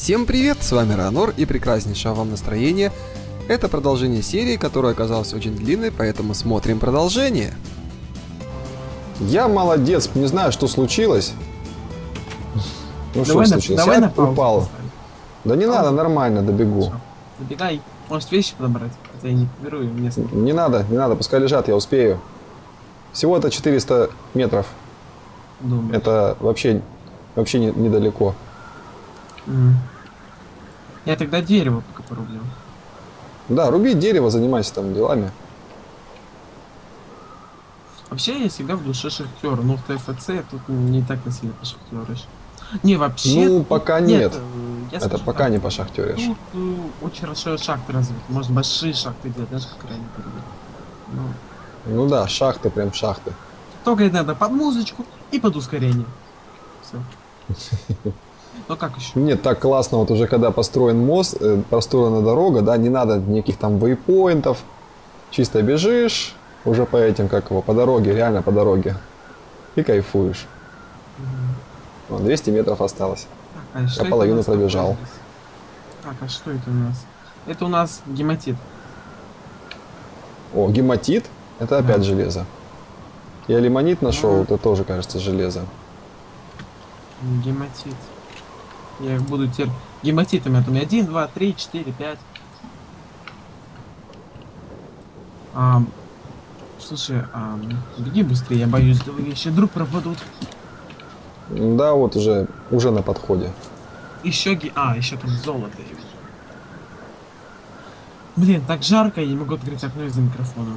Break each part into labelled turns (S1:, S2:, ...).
S1: Всем привет, с вами Ранор и прекраснейшего вам настроения. Это продолжение серии, которая оказалась очень длинной, поэтому смотрим продолжение.
S2: Я молодец, не знаю, что случилось. Ну что случилось?
S3: Давай
S2: Я упал.
S3: поставим.
S2: Да не надо, нормально, добегу.
S3: Добегай, может вещи подобрать, хотя я не беру мне.
S2: Не надо, пускай лежат, я успею. Всего это 400 метров.
S3: Думаю.
S2: Это вообще недалеко.
S3: Я тогда дерево пока порублю.
S2: Да, руби дерево, занимайся там делами.
S3: Вообще я всегда в душе шахтер, но в ТФЦ тут не так сильно пошахтеришь. Не, вообще...
S2: Ну, пока нет.
S3: Я
S2: Это
S3: скажу
S2: пока
S3: так,
S2: не пошахтеришь.
S3: Тут очень хорошо шахты развиты. Может большие шахты делать, знаешь, как ранее говорили.
S2: Ну да, шахты, прям шахты.
S3: Только надо под музычку и под ускорение. Все. Ну как еще?
S2: Нет, так классно, вот уже когда построен мост, построена дорога, да, не надо никаких там вейпоинтов. Чисто бежишь, уже по этим, как его, по дороге, реально по дороге. И кайфуешь. Вон, 200 метров осталось.
S3: Так, а что
S2: Я половину
S3: это у нас
S2: пробежал.
S3: такое здесь? Так, а что это у нас? Это у нас гематит.
S2: О, гематит, это опять железо. Я лимонит нашел, это тоже, кажется, железо.
S3: Гематит. Я их буду теперь гематитами. Это у меня 1, 2, 3, 4, 5. Слушай, беги быстрее, я боюсь, что вещи вдруг пропадут.
S2: Да, вот уже на подходе.
S3: Еще еще там золото есть. Блин, так жарко, я не могу открыть окно из-за микрофона.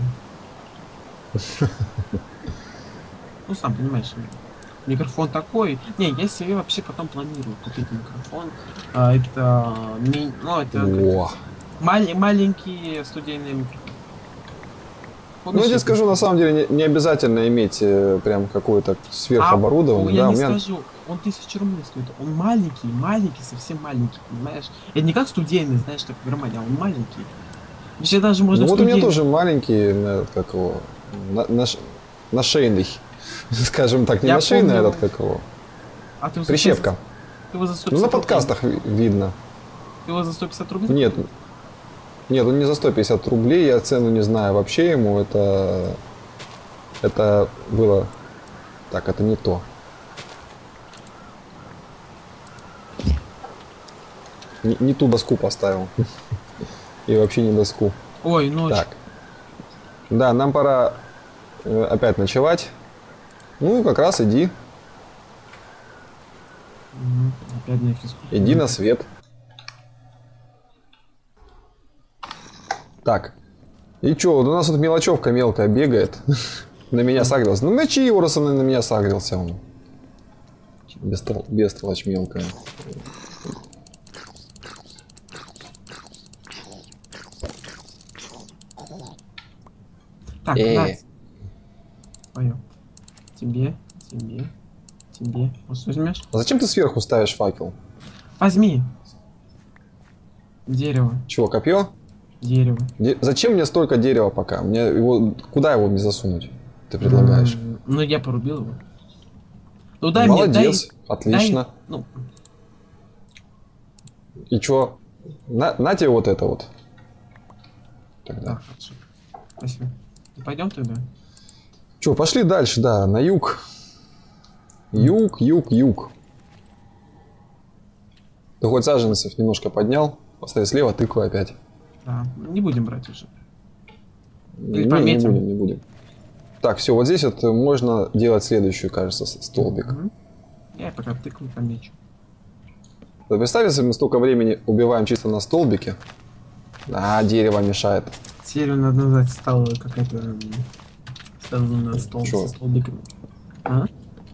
S3: Ну, сам понимаешь, микрофон такой. Не, я себе вообще потом планирую купить микрофон. Это
S2: О.
S3: маленькие студийные микрофоны.
S2: Ну, я тебе скажу, на самом деле, не обязательно иметь прям какое-то сверхоборудование.
S3: Я
S2: Да,
S3: не скажу, он 1000 рублей стоит. Он маленький, совсем маленький, понимаешь? Это не как студийный, знаешь, так нормально, а он маленький. Вообще даже можно
S2: Ну вот у меня
S3: студийный.
S2: тоже маленький, как его, на шейный, скажем так, не
S3: Я
S2: на шейный,
S3: помню.
S2: этот, как его,
S3: А ты
S2: прищепка.
S3: Ты его за 150
S2: Ну, на
S3: рублей.
S2: подкастах видно.
S3: Ты его за 150 рублей?
S2: Нет, он не за 150 рублей, я цену не знаю вообще ему, это было, так, это не то. Не ту доску поставил. И вообще не доску.
S3: Ой, ночь.
S2: Так. Да, нам пора опять ночевать. Ну, как раз иди.
S3: Опять не физкультура.
S2: Иди на свет. Так. И чё, вот у нас тут мелочевка мелкая бегает. На меня сагрился. Ну, мочи его, раз он на меня сагрился. Он. Бестолочь мелкая.
S3: Так, Нать. Твоё. Тебе. Вот возьмешь?
S2: А зачем ты сверху ставишь факел?
S3: Возьми. Дерево.
S2: Чего, копье?
S3: Дерево.
S2: Зачем мне столько дерева пока? Мне его. Куда его мне засунуть? Ты предлагаешь?
S3: Ну, я порубил его. Ну, дай мне,
S2: Молодец,
S3: дай.
S2: отлично.
S3: Ну,
S2: И чё? На тебе вот это вот. Тогда.
S3: так, хорошо. Спасибо. Пойдем тогда?
S2: Чё, пошли дальше, да, на юг. Юг. Ты хоть саженцев немножко поднял. Поставь слева, тыква опять.
S3: Да, не будем брать уже.
S2: Не
S3: пометим.
S2: будем. Так, все, вот здесь вот можно делать следующую, кажется, столбик.
S3: Я пока тыкну помечу.
S2: Вот представь, если мы столько времени убиваем чисто на столбике. А, дерево мешает.
S3: Серию надо назвать стала какая-то... Стала на стол
S2: Чё?
S3: со столбиками. А?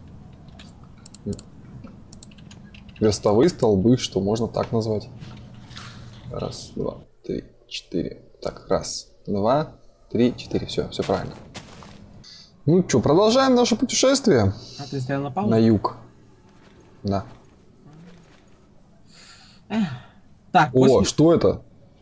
S2: Верстовые столбы, что можно так назвать. Раз, два, три, четыре. Так, раз, два, три, четыре. Все правильно. Ну что, продолжаем наше путешествие
S3: А ты стоял на паузу?
S2: на юг. Да.
S3: Так,
S2: О, что это?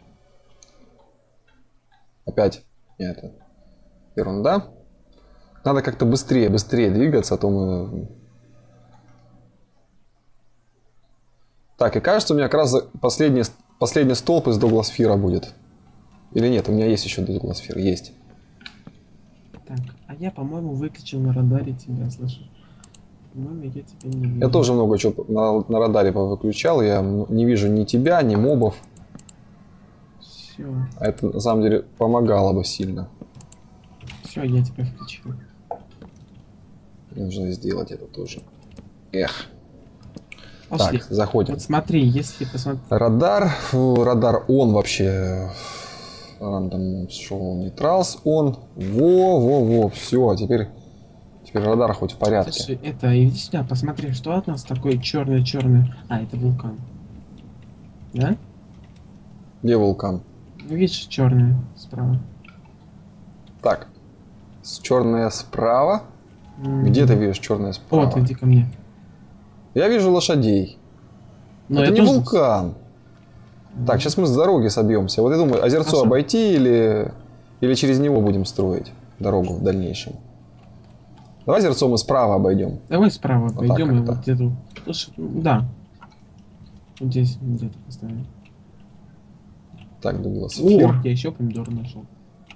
S2: Опять. Нет, это ерунда. Надо как-то быстрее двигаться, а то мы... Так, и кажется, у меня как раз последний столб из Дугласфира будет. Или нет, у меня есть еще Дугласфир, есть.
S3: Так, а я, по-моему, выключил на радаре тебя, слышишь? По-моему, я тебя не вижу.
S2: Я тоже много чего на радаре повыключал, я не вижу ни тебя, ни мобов.
S3: Все,
S2: А это на самом деле помогало бы сильно.
S3: все, я тебя включил.
S2: Нужно сделать это тоже. Эх.
S3: Пошли.
S2: Так, заходим.
S3: Вот смотри, если посмотреть...
S2: Радар он вообще. Random show neutrals он. Во. Все, теперь радар хоть в порядке.
S3: Слушай, это, иди сюда, посмотри, что от нас такое черное-черное. А, это вулкан. Да?
S2: Где вулкан?
S3: Ну, видишь, черное справа.
S2: Так. Черная справа. Где ты видишь черное справа?
S3: Вот, иди ко мне.
S2: Я вижу лошадей.
S3: Но
S2: это
S3: я
S2: не
S3: тоже-
S2: вулкан. Так, сейчас мы с дороги собьемся. Вот я думаю, озерцо
S3: Хорошо.
S2: обойти или через него будем строить дорогу в дальнейшем. Давай озерцо мы справа обойдем.
S3: Давай справа
S2: так
S3: пойдем и
S2: как-то.
S3: вот где-то... Слушай, да. Вот здесь где-то поставим.
S2: Так, Дуглас.
S3: О, я еще помидор нашел.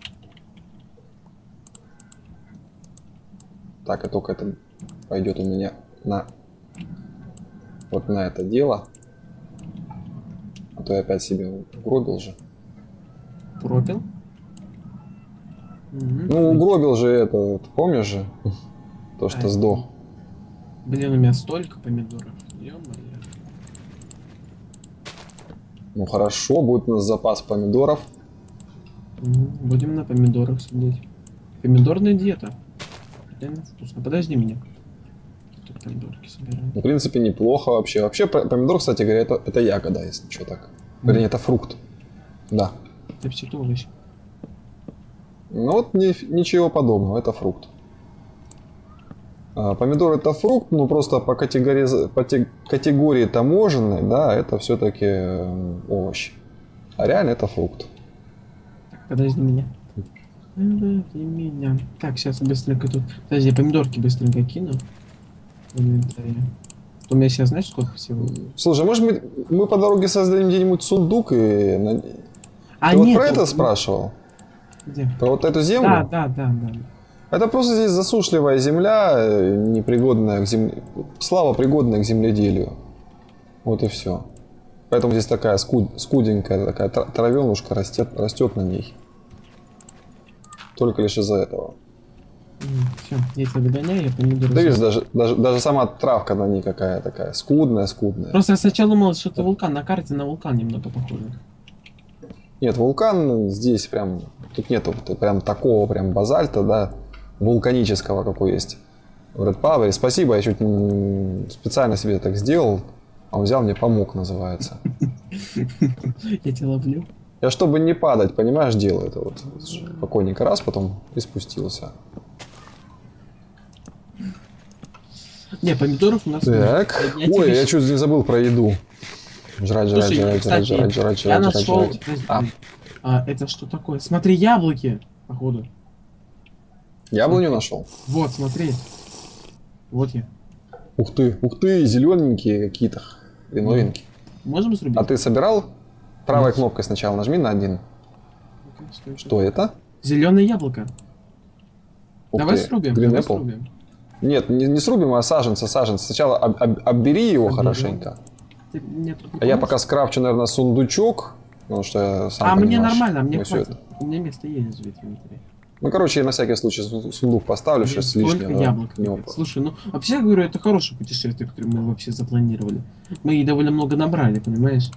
S2: Так, и только это пойдет у меня на вот на это дело. А то я опять себе угробил же.
S3: Пропил? Мгм.
S2: Ну, угробил же это, ты помнишь же? То, что
S3: Ай.
S2: сдох.
S3: Блин, у меня столько помидоров. Ё-моё.
S2: Ну хорошо, будет у нас запас помидоров.
S3: Будем на помидорах сидеть. Помидорная диета. Реально вкусно. Подожди меня. Тут помидорки собираем.
S2: Ну, в принципе, неплохо вообще. Вообще, помидор, кстати говоря, это ягода, если что так. Вернее, это фрукт. Да.
S3: Ты все овощи.
S2: Ну вот ничего подобного, это фрукт. Помидор это фрукт, но просто по категории таможенной, да, это все-таки овощ. А реально это фрукт.
S3: Так, подожди меня. Подожди меня. Так, сейчас быстренько тут. Подожди, помидорки быстренько кину. В инвентаре. У меня сейчас знаешь сколько всего?
S2: Слушай, может мы по дороге создадим где-нибудь сундук и...
S3: А,
S2: Ты вот
S3: нет,
S2: про это
S3: ну,
S2: спрашивал?
S3: Где?
S2: Про вот эту землю?
S3: Да.
S2: Это просто здесь засушливая земля, непригодная к земле, слабо пригодная к земледелию. Вот и все. Поэтому здесь такая скуденькая такая травенушка растет на ней. Только лишь из-за этого.
S3: Все, я тебя догоняю, я помидоры.
S2: Ты видишь, даже сама травка на ней какая такая скудная.
S3: Просто я сначала думал, что это вулкан. На карте на вулкан немного похоже.
S2: Нет, вулкан здесь прям, тут нету прям такого прям базальта, да, вулканического, какой есть в Red Power. Спасибо, я чуть специально себе так сделал, а он взял, мне помог, называется.
S3: Я тебя ловлю.
S2: Я чтобы не падать, понимаешь, делаю это вот. Спокойненько раз, потом и спустился.
S3: Не, помидоров у нас
S2: Так,
S3: нет.
S2: ой,
S3: тебе
S2: я
S3: щ-
S2: чуть не забыл про еду. Жрать.
S3: Слушай, кстати, я нашел. Подожди, это что такое? Смотри, яблоки, походу.
S2: Яблоню нашел?
S3: Вот, смотри. Вот я.
S2: Ух ты, зелененькие какие-то. И новенькие.
S3: Можем срубить?
S2: А ты собирал? Правой
S3: Нет.
S2: кнопкой сначала нажми на один. Что это?
S3: Зеленое яблоко.
S2: Ух
S3: Давай
S2: ты,
S3: срубим.
S2: Green
S3: Давай
S2: apple.
S3: срубим.
S2: Нет, не срубим, а саженцы. Сначала оббери его
S3: Обберем.
S2: хорошенько.
S3: Ты мне тут не
S2: А я
S3: поможешь?
S2: пока скрафчу, наверное, сундучок. Потому что я сам
S3: А мне
S2: понимаешь,
S3: нормально, мне
S2: мы всё
S3: хватит.
S2: это-
S3: У меня место есть жить в инвентаре.
S2: Ну, короче, я на всякий случай сундук поставлю,
S3: Блин,
S2: сейчас
S3: столько
S2: лишнего.
S3: яблок.
S2: не
S3: капец.
S2: опа.
S3: Слушай, ну вообще я говорю, это хорошее путешествие, которое мы вообще запланировали. Мы и довольно много набрали, понимаешь?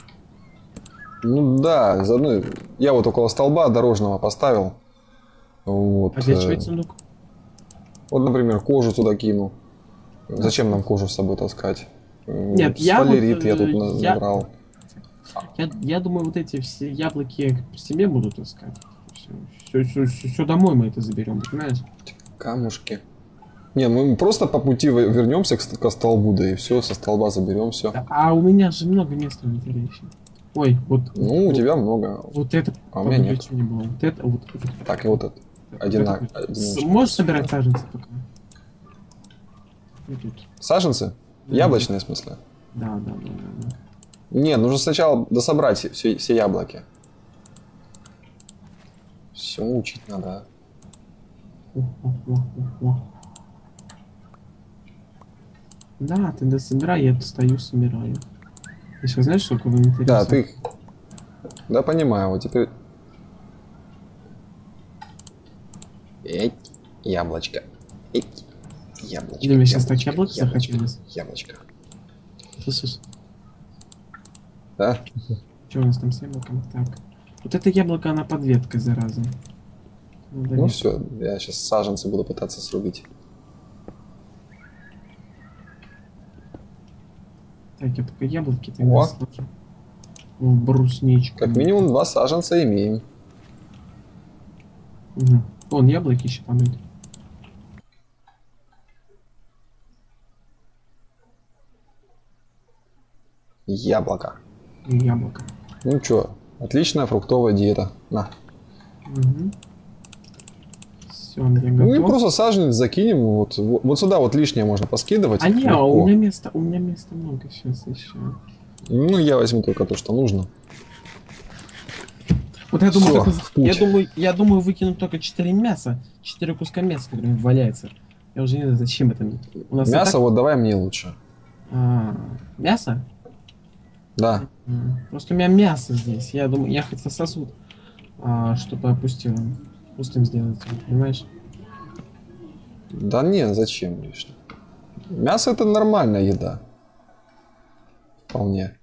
S2: Ну да, заодно я вот около столба дорожного поставил. Вот,
S3: А для чего этот сундук?
S2: вот, например, кожу туда кину. Зачем нам кожу с собой таскать?
S3: Нет, я вот,
S2: Спалерит я тут
S3: я-
S2: набрал.
S3: Я думаю, вот эти все яблоки при себе буду таскать. Все домой мы это заберем, понимаешь?
S2: Камушки. Не, мы просто по пути вернемся к столбу, да и все, со столба заберем все.
S3: А у меня же много места в инвентаре еще. Ой, вот.
S2: Ну, у
S3: вот,
S2: тебя много.
S3: Вот это,
S2: А у меня нет.
S3: ничего не было. Вот это, вот.
S2: Так, и вот это. Одинаково.
S3: Можешь собирать саженцы пока? Вот тут.
S2: Саженцы?
S3: Да.
S2: Яблочные, в смысле?
S3: Да, да, да, да, да.
S2: Не, нужно сначала дособрать все яблоки. Все учить надо.
S3: О, о, о, о, о. Да, ты дособирай, я стою, собираю. Ты сейчас знаешь, сколько в инвентаре?
S2: Да,
S3: всего?
S2: ты... Да, понимаю. Вот теперь... Эть, яблочко. Эть, яблочко.
S3: Или мне сейчас так
S2: яблочко,
S3: яблоко
S2: яблочко,
S3: захотелось?
S2: яблочко.
S3: Слышишь?
S2: Да?
S3: Что у нас там с яблоком? Так. Вот это яблоко, она под веткой, зараза. Надо
S2: Ну
S3: ветку.
S2: все, я сейчас саженцы буду пытаться срубить.
S3: Так, я пока яблоки тогда
S2: О.
S3: сложу. О, брусничку.
S2: Как минимум 2 саженца имеем.
S3: Угу. Вон, яблоки еще там идут.
S2: Яблоко.
S3: И яблоко.
S2: Ну что, отличная фруктовая диета. На.
S3: Угу. Все, я
S2: Ну и
S3: готов.
S2: просто саженец закинем. Вот сюда вот лишнее можно поскидывать.
S3: А не,
S2: легко.
S3: у меня места много сейчас еще.
S2: Ну я возьму только то, что нужно.
S3: Вот я думаю,
S2: Всё,
S3: только-
S2: в путь.
S3: я думаю выкинуть только 4 мяса, 4 куска мяса, которые валяются. Я уже не знаю, зачем это мне. У нас и
S2: Мясо
S3: так-
S2: вот давай мне лучше.
S3: мясо?
S2: Да.
S3: Просто у меня мясо здесь. Я думаю, я хотел сосуд, чтобы опустил. Пустым сделать, понимаешь?
S2: Да не, зачем лишнее? Мясо это нормальная еда. Вполне.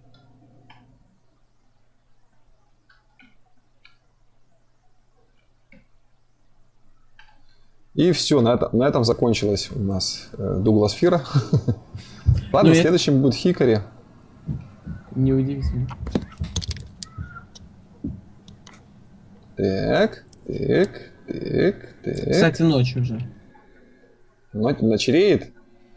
S2: И все, на этом закончилась у нас Дуглас Фира. Ладно,
S3: Ну, я-
S2: следующим будет Хикари.
S3: Неудивительно.
S2: Так.
S3: Кстати, ночь уже.
S2: Ночереет.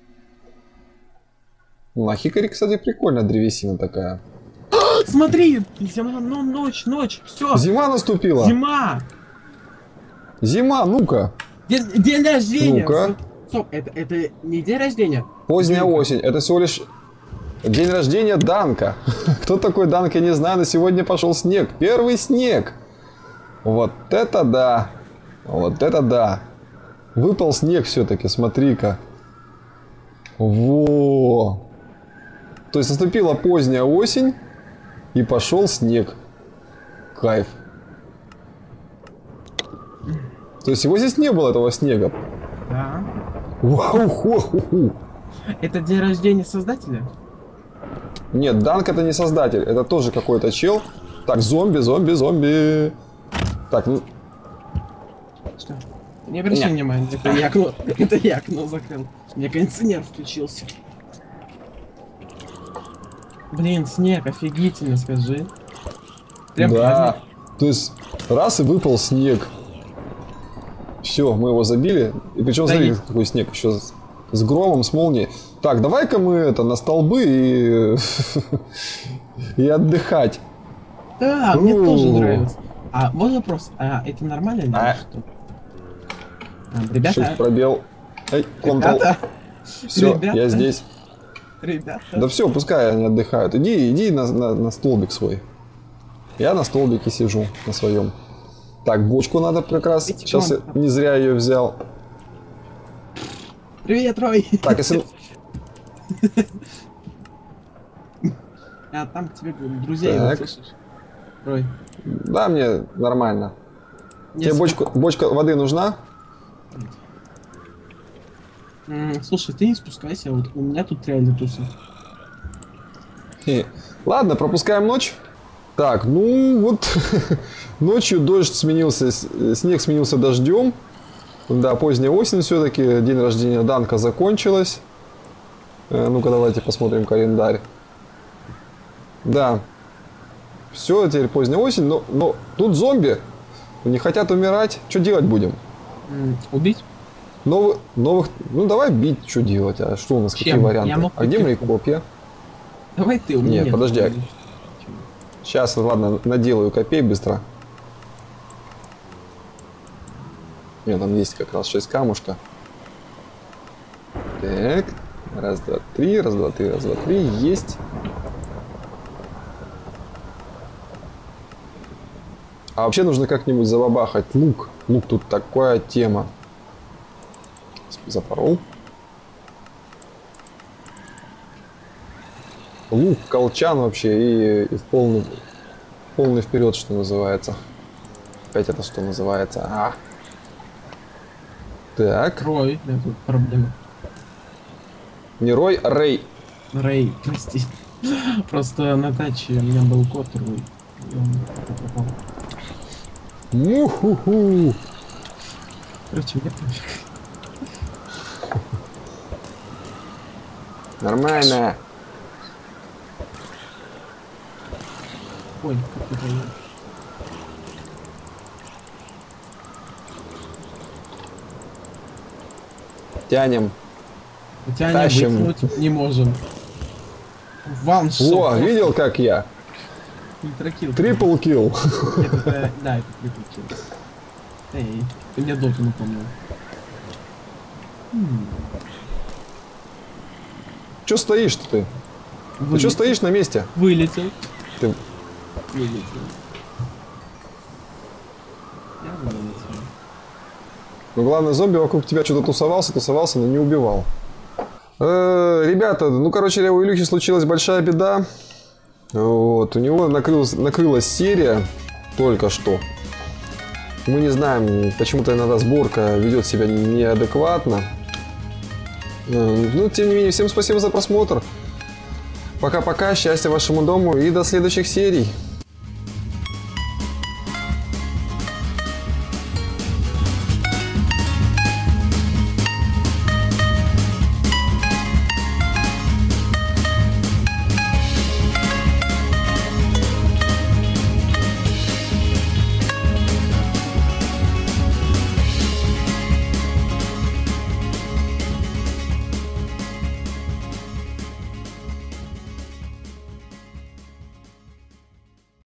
S2: Ну, а Хикари, кстати, прикольная древесина такая.
S3: Смотри! Зима, ну ночь, все!
S2: Зима наступила.
S3: Зима!
S2: Зима, ну-ка.
S3: День рождения!
S2: Ну-ка.
S3: Стоп, это не день рождения?
S2: Поздняя
S3: Димка.
S2: осень. Это всего лишь день рождения Данка. Кто такой Данк, я не знаю, но сегодня пошел снег. Первый снег. Вот это да. Вот это да. Выпал снег все-таки, смотри-ка. Во. То есть наступила поздняя осень и пошел снег. Кайф. То есть его здесь не было, этого снега.
S3: Да.
S2: Вау, ху-ху-ху.
S3: Это день рождения создателя?
S2: Нет, Данк это не создатель, это тоже какой-то чел. Так, зомби. Так, ну,
S3: Что? Не обращай
S2: Нет.
S3: внимания, это я окно закрыл. У меня кондиционер включился. Блин, снег, офигительно, скажи. Прям
S2: да.
S3: праздник.
S2: То есть, раз и выпал снег. Все, мы его забили. И причем,
S3: Да
S2: смотри,
S3: и-
S2: какой снег еще с громом, с молнией. Так, давай-ка мы это на столбы и и отдыхать.
S3: Да, мне тоже
S2: О.
S3: нравится. А вот вопрос, это нормально или
S2: А.
S3: что? Ребята,
S2: Shift пробел. Эй, Ctrl.
S3: ребята,
S2: Все,
S3: ребята.
S2: я здесь.
S3: ребята.
S2: Да все, пускай они отдыхают. Иди на столбик свой. Я на столбике сижу, на своем. Так, бочку надо как раз.
S3: Видите,
S2: Сейчас я
S3: вон.
S2: не зря ее взял.
S3: Привет, Рой.
S2: Так, если...
S3: А там к тебе друзей,
S2: Так.
S3: вот, слышишь? Рой.
S2: Да, мне нормально. Тебе
S3: несколько-
S2: бочка воды нужна?
S3: Слушай, ты не спускайся, вот у меня тут реально туса.
S2: Ладно, пропускаем ночь. Так, ну вот ночью дождь сменился, снег сменился дождем. Да, поздняя осень все-таки, день рождения Данка закончилась. Ну-ка давайте посмотрим календарь. Да, все, теперь поздняя осень, но тут зомби не хотят умирать. Что делать будем?
S3: Убить?
S2: Новых, ну давай бить, что делать, а что у нас, какие
S3: Чем?
S2: варианты?
S3: Я мог
S2: А где мои
S3: копьем.
S2: копья?
S3: Давай ты, у меня
S2: Нет,
S3: нет.
S2: подожди. Сейчас, ладно, наделаю копей быстро. У меня там есть как раз 6 камушка. Так, Раз, два, три, раз, два, три, раз, два, три. Есть. А вообще нужно как-нибудь забабахать лук. Лук тут такая тема. Запорол. Лук, колчан вообще и в полный вперед, что называется. Опять это что называется? А. Так.
S3: Рой, да, тут проблема.
S2: Не Рой, а Рэй.
S3: Рэй, прости. Просто на таче у меня был кот Рой. И он пропал.
S2: Муху-ху.
S3: Короче, мне пофиг.
S2: Нормально.
S3: Ой, как ты поешь.
S2: Тянем.
S3: Хотя
S2: Тащим.
S3: не вытянуть не можем. Ваншот.
S2: О, видел, как я?
S3: Ультракилл.
S2: Трипл килл.
S3: Это, да, это трипл килл. Эй, ты мне доту напомнил.
S2: Че стоишь-то ты? Ты
S3: Вылетел.
S2: что стоишь на месте?
S3: Вылетел.
S2: Ты...
S3: Вылетел. Я вылетел.
S2: Ну, главное, зомби вокруг тебя что-то тусовался, но не убивал. Ребята, ну, короче, у Илюхи случилась большая беда. Вот, у него накрылась серия только что. Мы не знаем, почему-то иногда сборка ведет себя неадекватно. Ну, тем не менее, всем спасибо за просмотр. Пока-пока, счастья вашему дому и до следующих серий.